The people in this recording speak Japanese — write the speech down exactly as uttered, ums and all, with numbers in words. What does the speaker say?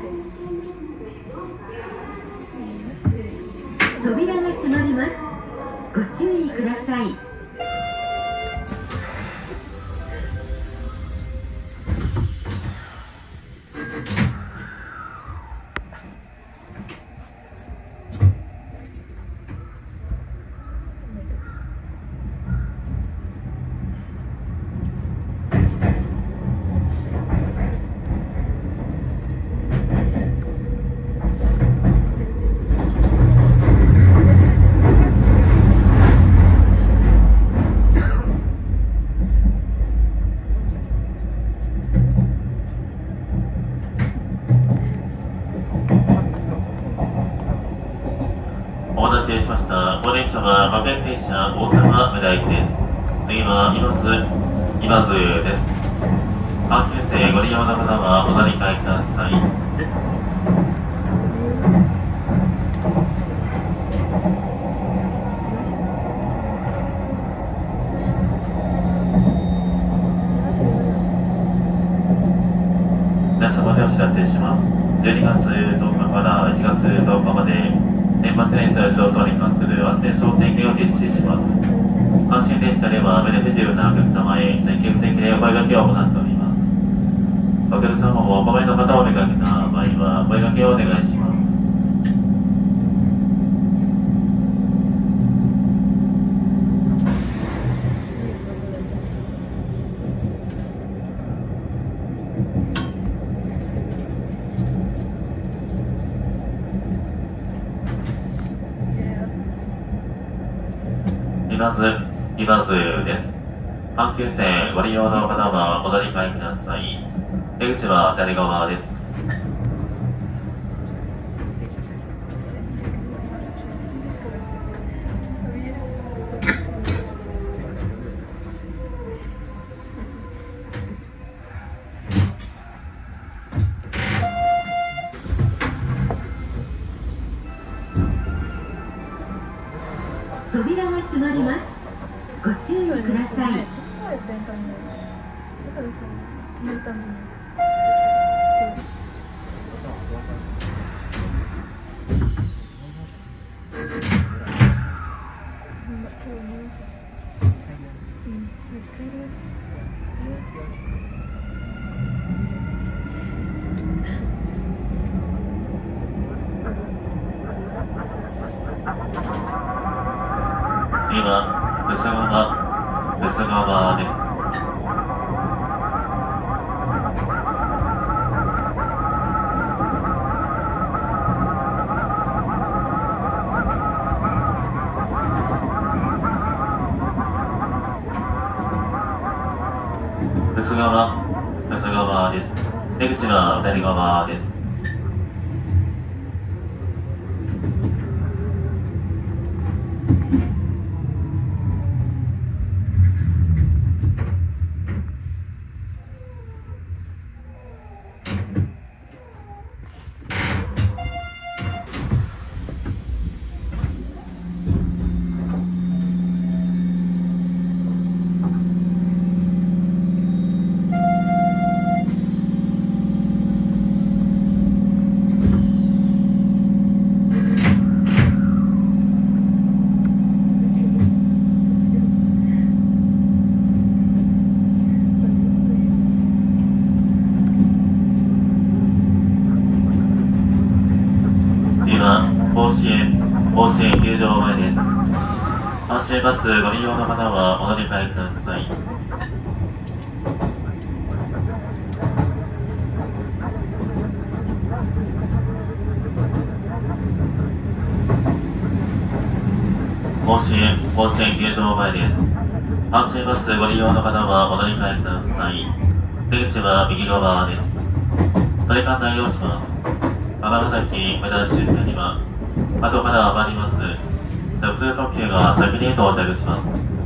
扉が閉まります。ご注意ください。 失礼しました。ご電車は各駅停車大阪梅田駅です。次は今津今津です。阪急線ご利用の方はお乗り換えください。皆様でお知らせします。じゅうにがつとおかからいちがつとおかまで年末年始等に関する安全総点検を実施します。阪神電車では目で不自由なお客様へ積極的にお声掛けを行っております。お客様もお困りの方をお見かけた場合はお声掛けをお願いします。今津今津です。阪急線ご利用の方はお乗り換えください。出口は左側です。 扉が閉まります。ご注意ください。 次は留守川留守川です。留守川留守川です。出口は左側です。甲子園甲子園球場前です。阪神バスご利用の方はお乗り換えください。甲子園甲子園球場前です。阪神バスご利用の方はお乗り換えください。出口は右側です。乗り換え対応します。尼崎梅田周辺には後から上がります直通特急が先に到着します。